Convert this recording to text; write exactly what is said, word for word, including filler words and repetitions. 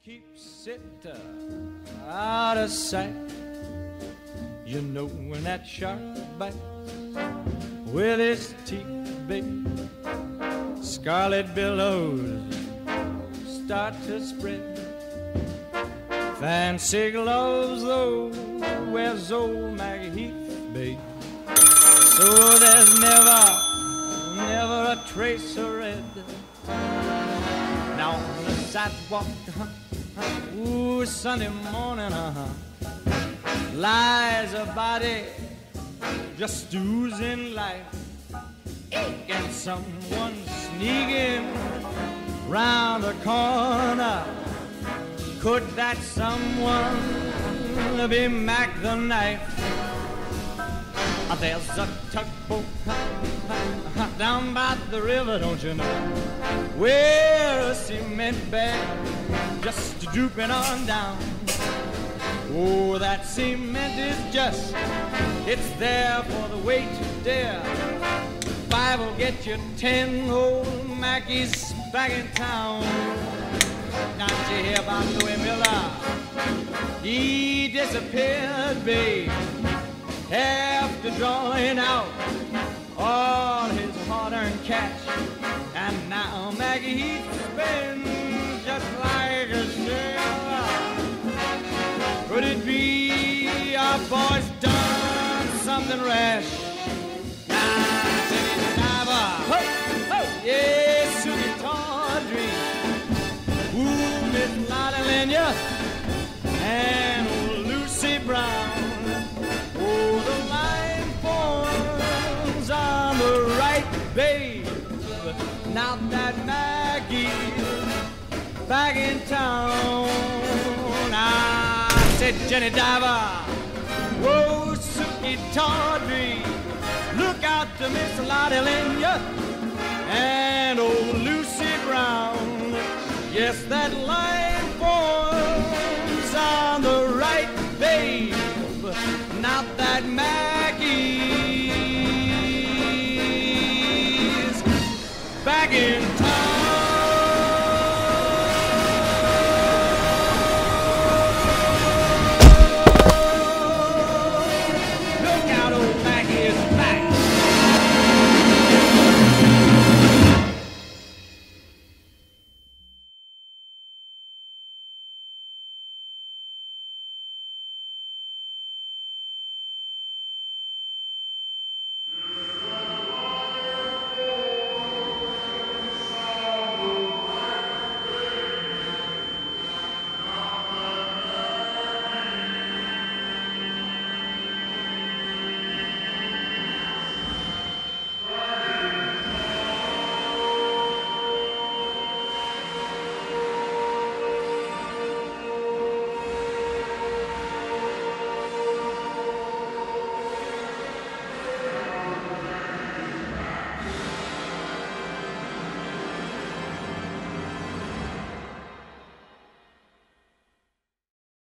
keeps it uh, out of sight. You know when that shark bites with his teeth, baby, scarlet billows start to spread. Fancy gloves, though, wears old Maggie Heath, babe. So there's never, never a trace of red. Now on the sidewalk, uh-huh, ooh, Sunday morning, uh-huh, lies a body just oozing life. And someone sneaking round the corner. Could that someone be Mac the Knife? There's a tugboat down by the river, don't you know, where a cement bag just drooping on down. Oh, that cement is just, it's there for the weight to dare. Five will get you ten old Mackies back in town. Now did you hear about Louis Miller? He disappeared, babe, after drawing out all his hard-earned cash. And now Maggie Heath spins just like a sailor. Could it be our boy's done something rash? Now, Jenny Diver, ho, ho, yes, Susie Tawdry, ooh, Miss Lotta Lenya, and old Lucy Brown. Oh, the line forms on the right, babe. Now that Maggie's back in town. I said, Jenny Diver, whoa, Suki Tawdry, look out to Miss Lotte Lenya and old Lucy Brown. Yes, that line